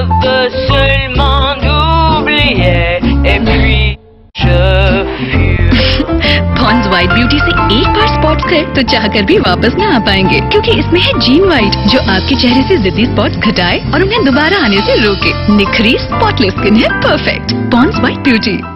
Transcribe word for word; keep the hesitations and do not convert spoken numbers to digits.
veux seulement t'oublier et puis je fuis. Pond's white beauty से एक बार spots गए तो चाहकर भी वापस न आ पाएंगे, क्योंकि इसमें है जीन व्हाइट जो आपके चेहरे से जिद्दी स्पॉट्स घटाए और उन्हें दोबारा आने से रोके। निखरी स्पॉटलेस स्किन है परफेक्ट। Pond's white beauty.